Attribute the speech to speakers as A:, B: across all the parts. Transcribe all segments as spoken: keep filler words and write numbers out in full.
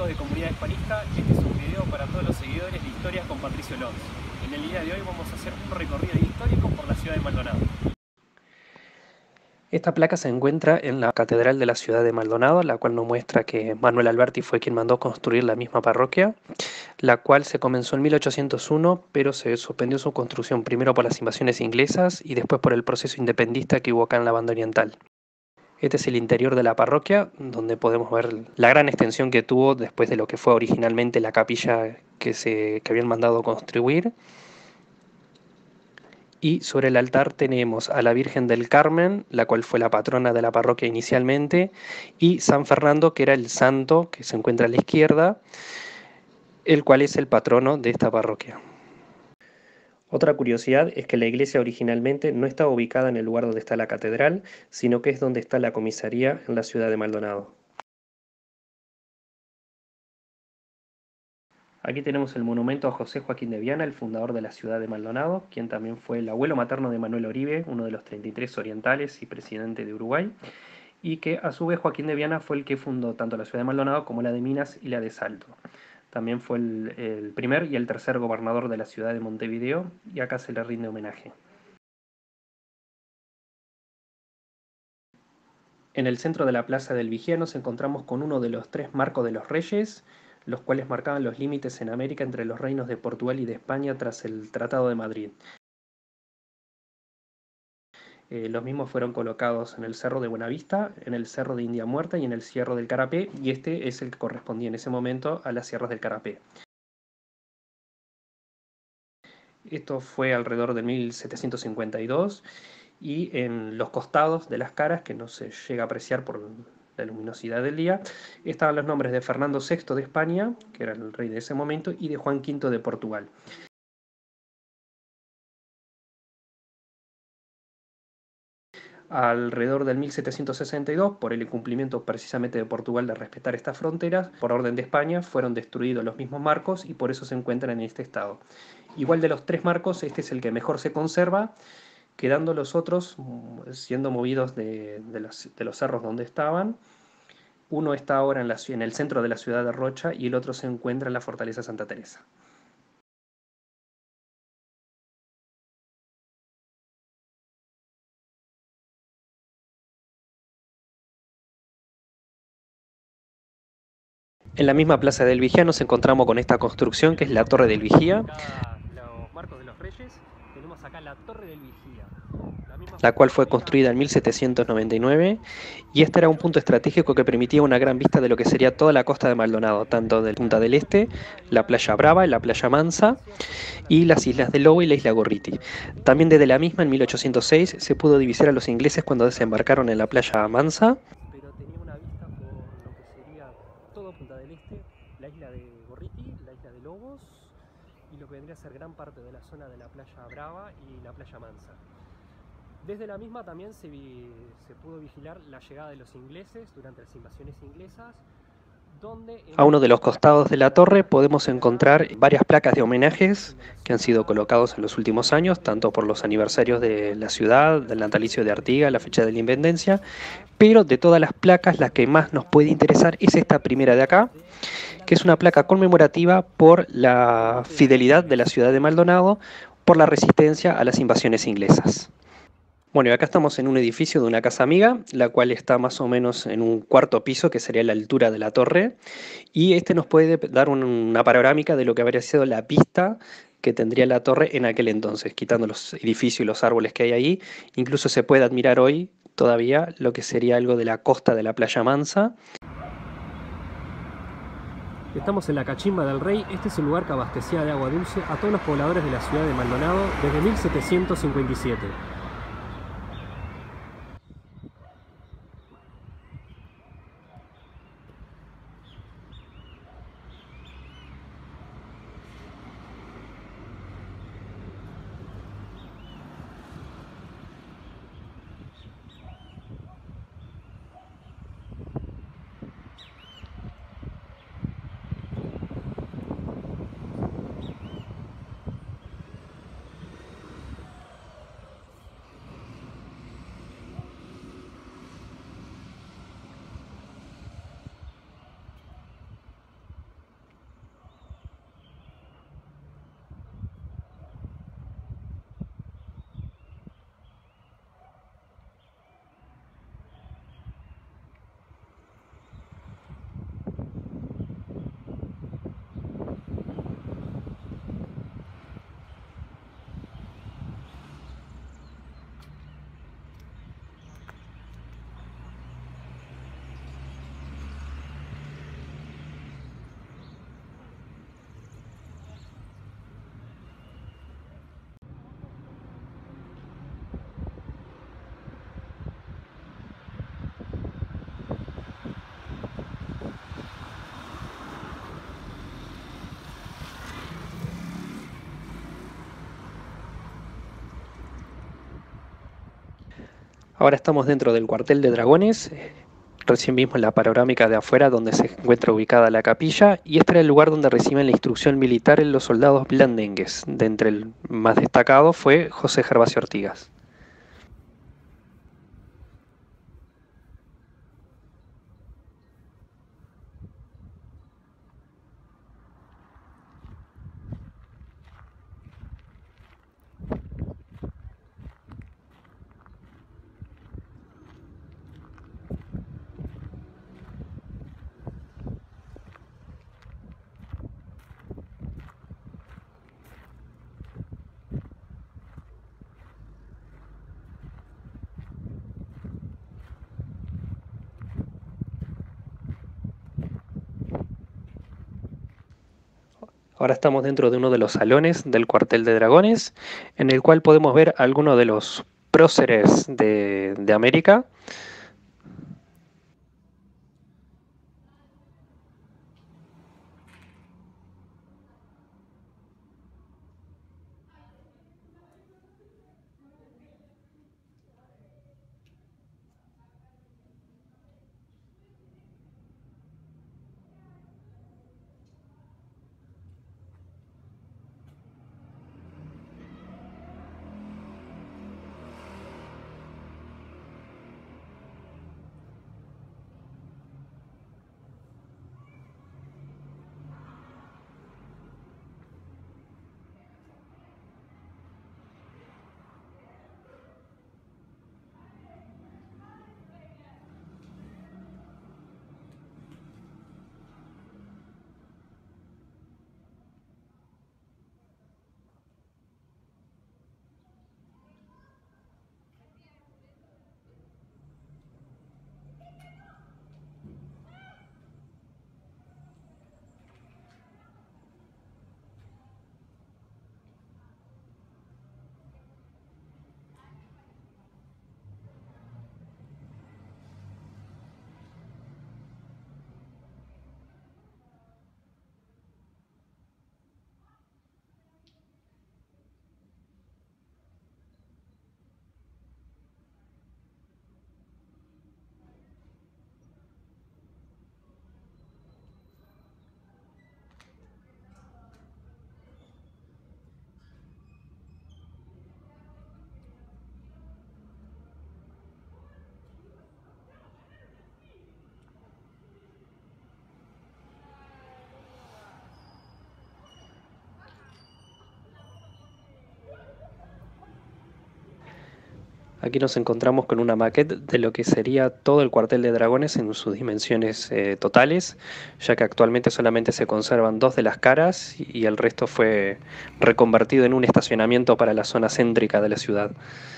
A: amigos de Comunidad Hispanista, este es un video para todos los seguidores de Historias con Patricio Lons. En el día de hoy vamos a hacer un recorrido histórico por la ciudad de Maldonado.
B: Esta placa se encuentra en la Catedral de la ciudad de Maldonado, la cual nos muestra que Manuel Alberti fue quien mandó construir la misma parroquia, la cual se comenzó en mil ochocientos uno, pero se suspendió su construcción primero por las invasiones inglesas y después por el proceso independentista que hubo acá en la banda oriental. Este es el interior de la parroquia, donde podemos ver la gran extensión que tuvo después de lo que fue originalmente la capilla que, se, que habían mandado construir. Y sobre el altar tenemos a la Virgen del Carmen, la cual fue la patrona de la parroquia inicialmente, y San Fernando, que era el santo que se encuentra a la izquierda, el cual es el patrono de esta parroquia. Otra curiosidad es que la iglesia originalmente no estaba ubicada en el lugar donde está la catedral, sino que es donde está la comisaría en la ciudad de Maldonado. Aquí tenemos el monumento a José Joaquín de Viana, el fundador de la ciudad de Maldonado, quien también fue el abuelo materno de Manuel Oribe, uno de los treinta y tres orientales y presidente de Uruguay, y que a su vez Joaquín de Viana fue el que fundó tanto la ciudad de Maldonado como la de Minas y la de Salto. También fue el, el primer y el tercer gobernador de la ciudad de Montevideo, y acá se le rinde homenaje. En el centro de la Plaza del Vigía nos encontramos con uno de los tres marcos de los reyes, los cuales marcaban los límites en América entre los reinos de Portugal y de España tras el Tratado de Madrid. Eh, los mismos fueron colocados en el Cerro de Buenavista, en el Cerro de India Muerta y en el Cerro del Carapé, y este es el que correspondía en ese momento a las sierras del Carapé. Esto fue alrededor de mil setecientos cincuenta y dos, y en los costados de las caras, que no se llega a apreciar por la luminosidad del día, estaban los nombres de Fernando sexto de España, que era el rey de ese momento, y de Juan quinto de Portugal. Alrededor del mil setecientos sesenta y dos, por el incumplimiento precisamente de Portugal de respetar estas fronteras, por orden de España fueron destruidos los mismos marcos y por eso se encuentran en este estado. Igual de los tres marcos, este es el que mejor se conserva, quedando los otros siendo movidos de, de, los, de los cerros donde estaban. Uno está ahora en, la, en el centro de la ciudad de Rocha y el otro se encuentra en la fortaleza Santa Teresa. En la misma Plaza del Vigía nos encontramos con esta construcción que es la Torre del Vigía,
A: los marcos de los reyes, tenemos acá la Torre del Vigía, la,
B: la cual fue construida en mil setecientos noventa y nueve, y este era un punto estratégico que permitía una gran vista de lo que sería toda la costa de Maldonado, tanto de Punta del Este, la Playa Brava y la Playa Mansa, y las Islas del Lobo y la Isla Gorriti. También desde la misma, en mil ochocientos seis, se pudo divisar a los ingleses cuando desembarcaron en la Playa Mansa,
A: pero tenía una vista por lo que sería todo Punta del Este, la isla de Gorriti, la isla de Lobos, y lo que vendría a ser gran parte de la zona de la Playa Brava y la Playa Mansa. Desde la misma también se, vi, se pudo vigilar la llegada de los ingleses durante las invasiones inglesas, donde
B: a uno de los costados de la torre podemos encontrar varias placas de homenajes que han sido colocados en los últimos años, tanto por los aniversarios de la ciudad, del natalicio de Artigas, la fecha de la independencia, pero de todas las placas, la que más nos puede interesar es esta primera de acá, que es una placa conmemorativa por la fidelidad de la ciudad de Maldonado, por la resistencia a las invasiones inglesas. Bueno, y acá estamos en un edificio de una casa amiga, la cual está más o menos en un cuarto piso, que sería la altura de la torre, y este nos puede dar un, una panorámica de lo que habría sido la vista que tendría la torre en aquel entonces, quitando los edificios y los árboles que hay ahí. Incluso se puede admirar hoy todavía lo que sería algo de la costa de la Playa Mansa.
A: Estamos en la Cachimba del Rey. Este es el lugar que abastecía de agua dulce a todos los pobladores de la ciudad de Maldonado desde mil setecientos cincuenta y siete.
B: Ahora estamos dentro del cuartel de dragones. Recién vimos la panorámica de afuera donde se encuentra ubicada la capilla, y este era el lugar donde reciben la instrucción militar en los soldados blandengues. De entre el más destacado fue José Gervasio Artigas. Ahora estamos dentro de uno de los salones del cuartel de dragones, en el cual podemos ver algunos de los próceres de, de América. Aquí nos encontramos con una maqueta de lo que sería todo el cuartel de dragones en sus dimensiones eh, totales, ya que actualmente solamente se conservan dos de las caras y el resto fue reconvertido en un estacionamiento para la zona céntrica de la ciudad.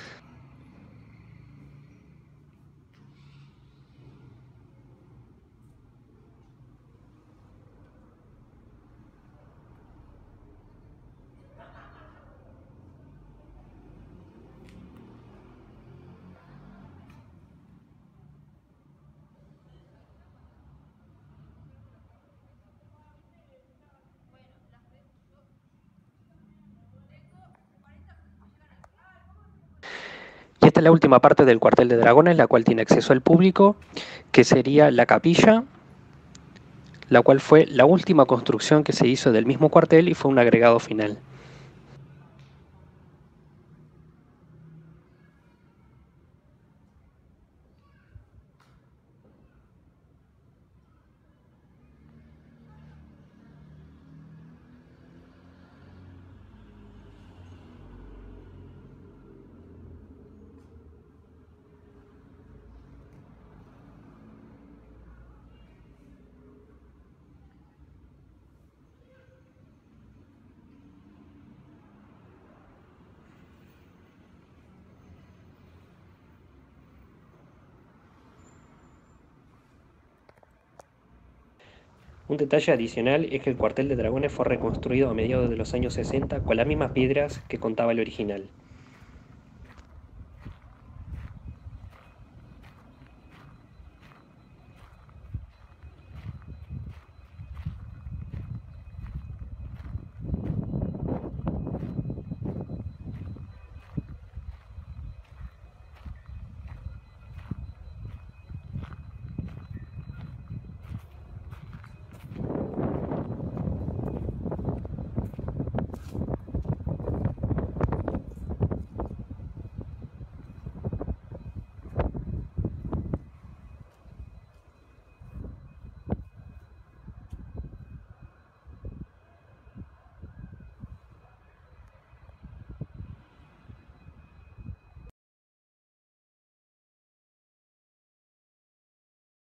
B: Y esta es la última parte del cuartel de dragones, la cual tiene acceso al público, que sería la capilla, la cual fue la última construcción que se hizo del mismo cuartel y fue un agregado final. Un detalle adicional es que el cuartel de dragones fue reconstruido a mediados de los años sesenta con las mismas piedras que contaba el original.